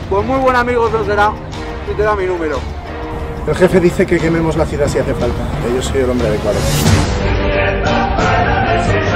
Pues muy buen amigo no será y te da mi número. El jefe dice que quememos la ciudad si hace falta, que yo soy el hombre adecuado.